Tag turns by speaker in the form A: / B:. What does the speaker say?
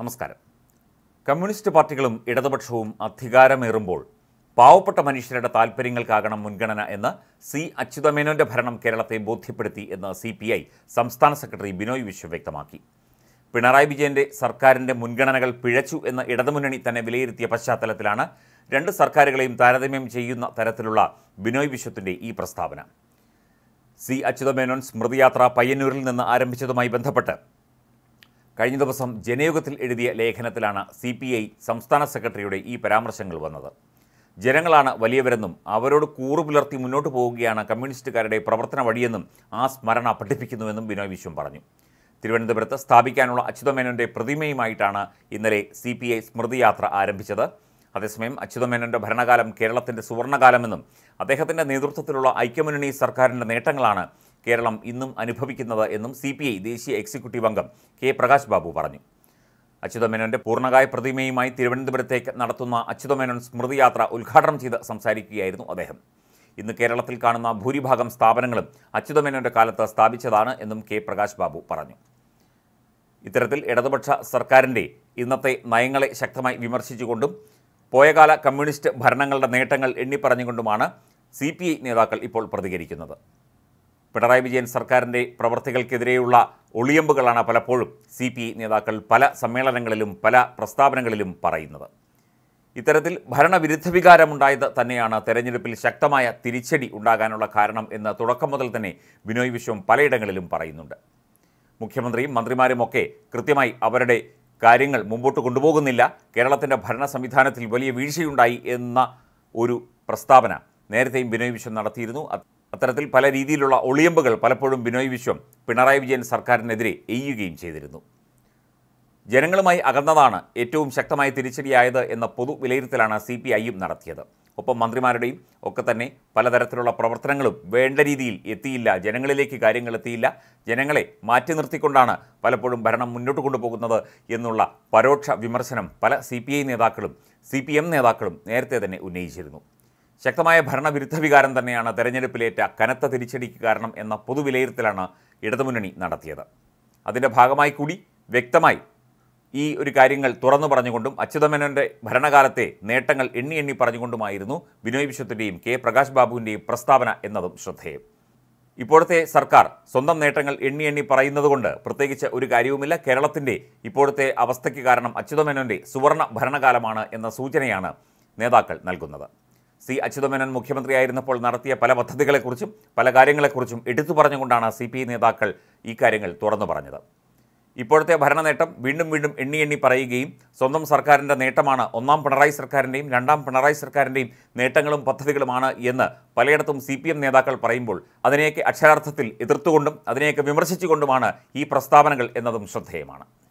A: നമസ്കാരം. കമ്മ്യൂണിസ്റ്റ് പാർട്ടികളും ഇടതുപക്ഷവും അധികാരമേറുമ്പോൾ പാവപ്പെട്ട മനുഷ്യരുടെ താൽപ്പര്യങ്ങൾക്കാകണം മുൻഗണന എന്ന് സി അച്യുതമേനോന്റെ ഭരണം കേരളത്തെ ബോധ്യപ്പെടുത്തി എന്ന് CPI സംസ്ഥാന സെക്രട്ടറി ബിനോയ് വിശ്വം വ്യക്തമാക്കി. പിണറായി വിജയന്റെ സർക്കാരിന്റെ മുൻഗണനകൾ പിഴച്ചു എന്ന് ഇടതുമുന്നണി തന്നെ വിലയിരുത്തിയ പശ്ചാത്തലത്തിലാണ് രണ്ട് സർക്കാരുകളെയും താരതമ്യം ചെയ്യുന്ന തരത്തിലുള്ള ബിനോയ് വിശ്വത്തിന്റെ ഈ പ്രസ്താവന. സി അച്യുതമേനോൻ സ്മൃതിയാത്ര പയ്യന്നൂരിൽ നിന്ന് ആരംഭിച്ചതുമായി ബന്ധപ്പെട്ട് കഴിഞ്ഞ ദിവസം ജനയുഗത്തിൽ എഴുതിയ ലേഖനത്തിലാണ് CPI സംസ്ഥാന സെക്രട്ടറിയുടെ ഈ പരാമർശങ്ങൾ വന്നത്. ജനങ്ങളാണ് വലിയവരെന്നും അവരോട് കൂറുപുലർത്തി മുന്നോട്ട് പോവുകയാണ് കമ്മ്യൂണിസ്റ്റുകാരുടെ പ്രവർത്തന വഴിയെന്നും ആ സ്മരണ പഠിപ്പിക്കുന്നുവെന്നും ബിനോയ് വിശ്വം പറഞ്ഞു. തിരുവനന്തപുരത്ത് സ്ഥാപിക്കാനുള്ള അച്യുതമേനോന്റെ പ്രതിമയുമായിട്ടാണ് ഇന്നലെ CPI സ്മൃതിയാത്ര ആരംഭിച്ചത്. അതേസമയം അച്യുതമേനോന്റെ ഭരണകാലം കേരളത്തിന്റെ സുവർണകാലമെന്നും അദ്ദേഹത്തിന്റെ നേതൃത്വത്തിലുള്ള ഐക്യമുന്നണി സർക്കാരിന്റെ നേട്ടങ്ങളാണ് കേരളം ഇന്നും അനുഭവിക്കുന്നത് എന്നും CPI ദേശീയ എക്സിക്യൂട്ടീവ് അംഗം കെ പ്രകാശ് ബാബു പറഞ്ഞു. അച്യുതമേനോന്റെ പൂർണ്ണകായ പ്രതിമയുമായി തിരുവനന്തപുരത്തേക്ക് നടത്തുന്ന അച്യുതമേനോൻ സ്മൃതിയാത്ര ഉദ്ഘാടനം ചെയ്ത് സംസാരിക്കുകയായിരുന്നു അദ്ദേഹം. ഇന്ന് കേരളത്തിൽ കാണുന്ന ഭൂരിഭാഗം സ്ഥാപനങ്ങളും അച്യുതമേനോന്റെ കാലത്ത് സ്ഥാപിച്ചതാണ് എന്നും കെ പ്രകാശ് ബാബു പറഞ്ഞു. ഇത്തരത്തിൽ ഇടതുപക്ഷ സർക്കാരിൻ്റെ ഇന്നത്തെ നയങ്ങളെ ശക്തമായി വിമർശിച്ചുകൊണ്ടും പോയകാല കമ്മ്യൂണിസ്റ്റ് ഭരണങ്ങളുടെ നേട്ടങ്ങൾ എണ്ണിപ്പറഞ്ഞുകൊണ്ടുമാണ് CPI നേതാക്കൾ ഇപ്പോൾ പ്രതികരിക്കുന്നത്. പിണറായി വിജയൻ സർക്കാരിൻ്റെ പ്രവർത്തികൾക്കെതിരെയുള്ള ഒളിയമ്പുകളാണ് പലപ്പോഴും CPI നേതാക്കൾ പല സമ്മേളനങ്ങളിലും പല പ്രസ്താവനകളിലും പറയുന്നത്. ഇത്തരത്തിൽ ഭരണവിരുദ്ധ വികാരമുണ്ടായത് തന്നെയാണ് തെരഞ്ഞെടുപ്പിൽ ശക്തമായ തിരിച്ചടി ഉണ്ടാകാനുള്ള കാരണം എന്ന് തുടക്കം മുതൽ തന്നെ ബിനോയ് വിശ്വം പലയിടങ്ങളിലും പറയുന്നുണ്ട്. മുഖ്യമന്ത്രിയും മന്ത്രിമാരുമൊക്കെ കൃത്യമായി അവരുടെ കാര്യങ്ങൾ മുമ്പോട്ട് കൊണ്ടുപോകുന്നില്ല, കേരളത്തിൻ്റെ ഭരണ സംവിധാനത്തിൽ വലിയ വീഴ്ചയുണ്ടായി എന്ന ഒരു പ്രസ്താവന നേരത്തെയും ബിനോയ് വിശ്വം നടത്തിയിരുന്നു. അത്തരത്തിൽ പല രീതിയിലുള്ള ഒളിയമ്പുകൾ പലപ്പോഴും ബിനോയ് വിശ്വം പിണറായി വിജയൻ സർക്കാരിനെതിരെ എയ്യുകയും ചെയ്തിരുന്നു. ജനങ്ങളുമായി അകന്നതാണ് ഏറ്റവും ശക്തമായ തിരിച്ചടിയായത് എന്ന പൊതു വിലയിരുത്തലാണ് CPIയും നടത്തിയത്. ഒപ്പം മന്ത്രിമാരുടെയും ഒക്കെ തന്നെ പലതരത്തിലുള്ള പ്രവർത്തനങ്ങളും വേണ്ട രീതിയിൽ എത്തിയില്ല, ജനങ്ങളിലേക്ക് കാര്യങ്ങൾ എത്തിയില്ല, ജനങ്ങളെ മാറ്റി നിർത്തിക്കൊണ്ടാണ് പലപ്പോഴും ഭരണം മുന്നോട്ട് കൊണ്ടുപോകുന്നത് എന്നുള്ള പരോക്ഷ വിമർശനം പല CPI നേതാക്കളും CPM നേതാക്കളും നേരത്തെ തന്നെ ഉന്നയിച്ചിരുന്നു. ശക്തമായ ഭരണവിരുദ്ധ വികാരം തന്നെയാണ് തെരഞ്ഞെടുപ്പിലേറ്റ കനത്ത തിരിച്ചടിക്ക് കാരണം എന്ന പൊതുവിലയിരുത്തലാണ് ഇടതുമുന്നണി നടത്തിയത്. അതിൻ്റെ ഭാഗമായി കൂടി വ്യക്തമായി ഈ ഒരു കാര്യങ്ങൾ തുറന്നു പറഞ്ഞുകൊണ്ടും അച്യുതമേനോന്റെ ഭരണകാലത്തെ നേട്ടങ്ങൾ എണ്ണി പറഞ്ഞുകൊണ്ടുമായിരുന്നു ബിനോയ് വിശ്വത്തിൻ്റെയും കെ പ്രകാശ് ബാബുവിൻ്റെയും പ്രസ്താവന എന്നതും ശ്രദ്ധേയം. ഇപ്പോഴത്തെ സർക്കാർ സ്വന്തം നേട്ടങ്ങൾ എണ്ണി പറയുന്നതുകൊണ്ട് പ്രത്യേകിച്ച് ഒരു കാര്യവുമില്ല. കേരളത്തിൻ്റെ ഇപ്പോഴത്തെ അവസ്ഥയ്ക്ക് കാരണം അച്യുതമേനോന്റെ സുവർണ ഭരണകാലമാണ് എന്ന സൂചനയാണ് നേതാക്കൾ നൽകുന്നത്. സി അച്യുതമേനോൻ മുഖ്യമന്ത്രിയായിരുന്നപ്പോൾ നടത്തിയ പല പദ്ധതികളെക്കുറിച്ചും പല കാര്യങ്ങളെക്കുറിച്ചും എടുത്തു പറഞ്ഞുകൊണ്ടാണ് CPI നേതാക്കൾ ഈ കാര്യങ്ങൾ തുറന്നു പറഞ്ഞത്. ഇപ്പോഴത്തെ ഭരണനേട്ടം വീണ്ടും എണ്ണി പറയുകയും സ്വന്തം സർക്കാരിൻ്റെ നേട്ടമാണ് ഒന്നാം പിണറായി സർക്കാരിൻ്റെയും രണ്ടാം പിണറായി സർക്കാരിൻ്റെയും നേട്ടങ്ങളും പദ്ധതികളുമാണ് എന്ന് പലയിടത്തും CPM നേതാക്കൾ പറയുമ്പോൾ അതിനെയൊക്കെ അക്ഷരാർത്ഥത്തിൽ എതിർത്തുകൊണ്ടും അതിനെയൊക്കെ വിമർശിച്ചുകൊണ്ടുമാണ് ഈ പ്രസ്താവനകൾ എന്നതും ശ്രദ്ധേയമാണ്.